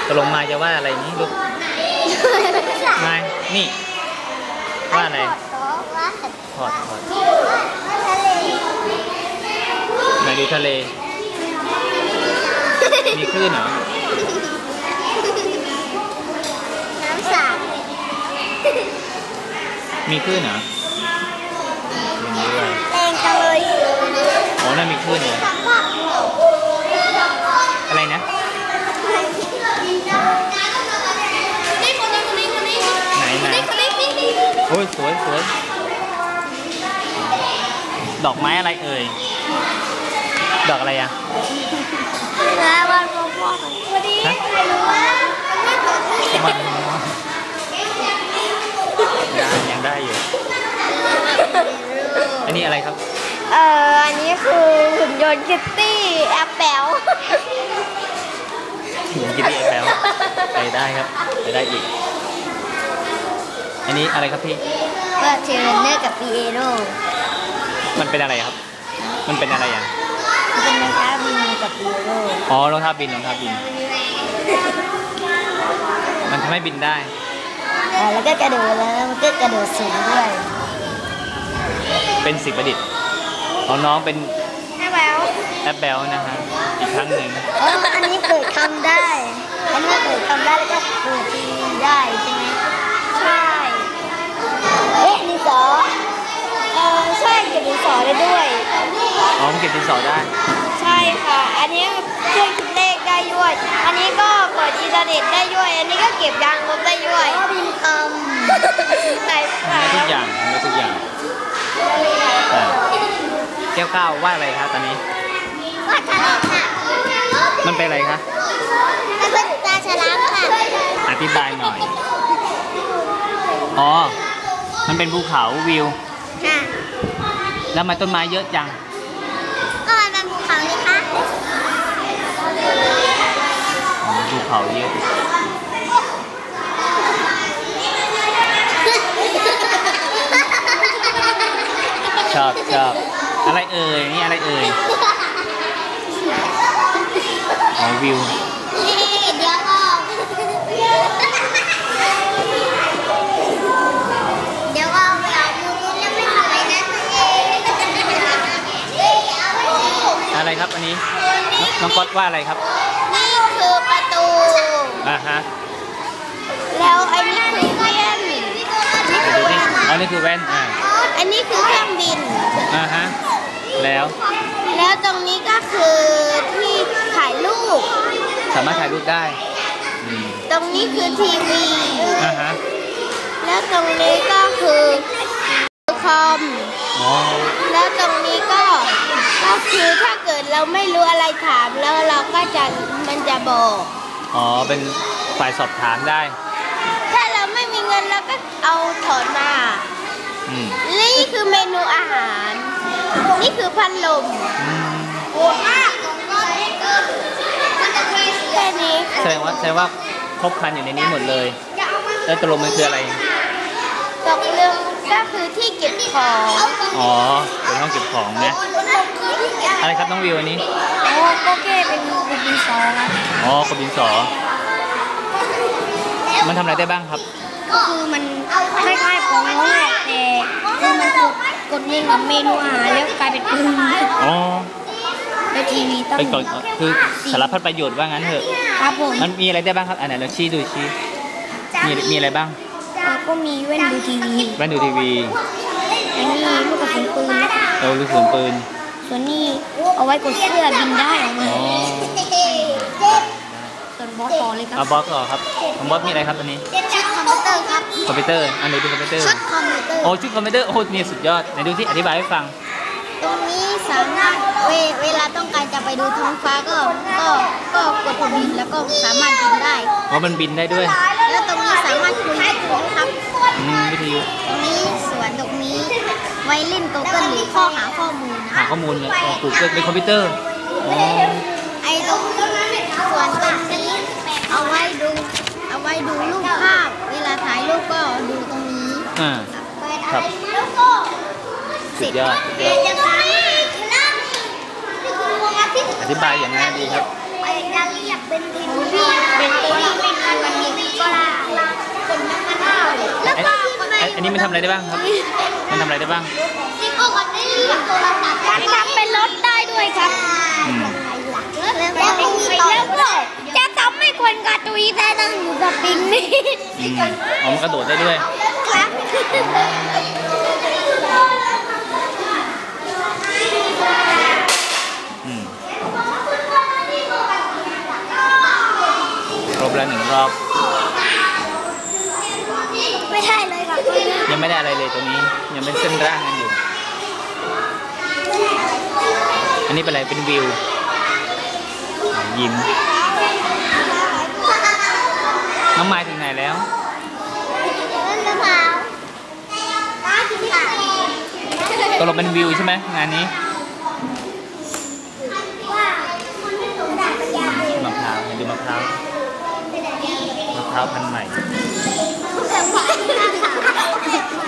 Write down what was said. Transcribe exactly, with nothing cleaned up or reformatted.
ตกลงมาจะว่าอะไรนี้ลูกมานี่ว่าอะไรถอดถอดไหนดูทะเลมีคลื่นเหรอน้ำสาบมีคลื่นเหรอแรงจังเลยอ๋อนั่นมีคลื่นเลยอะไรนะไหนไหนโอ้ยสวยสวยดอกไม้อะไรเอ่ยดอกอะไรอ่ะนะวันพ่อพ่อพอดีไม่รู้ว่ามันได้ยังได้อยู่อันนี้อะไรครับเอ่ออันนี้คือหุ่นยนต์คิตตี้แอปเปิลหุ่นคิตตี้แอปเปิลไปได้ครับไปได้อีกอันนี้อะไรครับพี่ก็เทรนเนอร์กับปีเอโร่มันเป็นอะไรครับมันเป็นอะไรอ่ะเป็นรองเท้าบินกับปีเอโร่อ๋อรองเท้าบินรองเท้าบินมันทำให้บินได้แล้วก็กระโดดแล้วมันก็กระโดดสูงด้วยเป็นสิ่งประดิษฐ์ของน้องเป็นแอปเปิลแอปเปิลนะฮะอีกครั้งหนึ่งอ๋ออันนี้เปิดทำได้อันนี้เปิดทำได้แล้วก็เปิดทีวีได้ใช่ไหมใช่เอ๊ะดินสอเออใช่เก็บดินสอได้ด้วยอ๋อเก็บดินสอได้ใช่ค่ะอันนี้เครื่องคิดเลขได้ด้วยอันนี้ก็เปิดอินเทอร์เน็ตได้ด้วยอันนี้ก็เก็บยางลบได้ด้วยบินคำได้ทุกอย่างได้ทุกอย่างแก้วก้าวว่าอะไรคะตอนนี้ว่าทะเลค่ะมันเป็นอะไรคะมันเป็นตาฉลามค่ะอธิบายหน่อยอ๋อมันเป็นภูเขาวิวค่ะแล้วมันต้นไม้เยอะจังก็มันเป็นภูเขานี่คะภูเขาเยอะชอบชอบอะไรเอ่ยนี่อะไรเอ่ยอ๋อวิวเดี๋ยวก่อนเดี๋ยวเอาไปเอามือแล้วไม่สวยนะอะไรครับอันนี้น้องก๊อตว่าอะไรครับนี่คือประตูอ่าฮะแล้วอันนี้คือแว่นดูนี่อ๋อนี่คือแว่นอ่าอันนี้คือเครื่องบินอ่าฮะแล้วแล้วตรงนี้ก็คือที่ถ่ายรูปสามารถถ่ายรูปได้ตรงนี้คือทีวีอ่าฮะแล้วตรงนี้ก็คือคอมอ๋อแล้วตรงนี้ก็ก็คือถ้าเกิดเราไม่รู้อะไรถามแล้วเราก็จะมันจะบอกอ๋อเป็นฝ่ายสอบถามได้ถ้าเราไม่มีเงินเราก็เอาถอนมานี่คือเมนูอาหารนี่คือพัดลมโอ้มากแค่นี้แสดงว่าแสดงว่าครบครันอยู่ในนี้หมดเลยแล้วตกลงมันคืออะไรตกลงก็คือที่เก็บของอ๋อเป็นห้องเก็บของนะอะไรครับน้องวิวอันนี้โอ้โอเคเป็นกบดินสออ๋อกบดินสอมันทำอะไรได้บ้างครับก็คือมันคล้ายๆของน้องแหละแต่คือมันกดกดยิงกับเมนูอาหารแล้วกลายเป็นปืนอ๋อแล้วทีวีต้องไปก่อนคือสารพัดประโยชน์ว่างั้นเถอะครับผมมันมีอะไรได้บ้างครับอันไหนเราชี้ดูชี้มีมีอะไรบ้างก็มีแว่นดูทีวีแว่นดูทีวีอันนี้ลูกกระสุนปืนนะคะเราลูกกระสุนปืนส่วนนี้เอาไว้กดเสื้อบินได้ออกมาส่วนบอสต่อเลยครับบอสต่อครับของบอสมีอะไรครับอันนี้ชุดคอมพิวเตอร์ครับคอมพิวเตอร์อันไหนดูคอมพิวเตอร์ชุดคอมพิวเตอร์โอ้ชุดคอมพิวเตอร์โอ้นี่สุดยอดไหนดูที่อธิบายให้ฟังตรงนี้สามารถเวเวลาต้องการจะไปดูท้องฟ้าก็ก็ก็กดบินแล้วก็สามารถบินได้เพราะมันบินได้ด้วยแล้วตรงนี้สามารถคุยได้ด้วยครับอืมวิทยุตรงนี้ส่วนตรงนี้ไว้เล่น Google หรือข้อหาข้อมูลหาข้อมูลเลยกูเกิลเป็นคอมพิวเตอร์อ๋อไอ้ตรงส่วนตรงนี้เอาไว้ดูเอาไว้ดูรูปภาพเวลาถ่ายรูปก็ดูตรงนี้อ่าครับสุดยอดอธิบายอย่างไรดีครับเป็นเป็นตัวมันทำอะไรได้บ้างครับ มันทำอะไรได้บ้างที่ก็กันได้โทรศัพท์มันทำเป็นรถได้ด้วยครับอืมแล้วก็แล้วก็จะทำให้คนกระตุยได้นั่งอยู่กับปิงนี่อืมอ๋อมันกระโดดได้ด้วยครับอืมครบแล้วหนึ่งรอบไม่ใช่เลยครับยังไม่ได้อะไรเลยตรงนี้ ยังเป็นเส้นร่างกันอยู่ อันนี้เป็นอะไร เป็นวิว ยิ้ม น้องไม้ถึงไหนแล้วมะพร้าวป้ากินค่ะตกลงเป็นวิวใช่ไหมงานนี้ว่าคนที่สูงด่าปัญญามะพร้าวเห็นดูมะพร้าว มะพร้าวพันธุ์ใหม่เกิดความ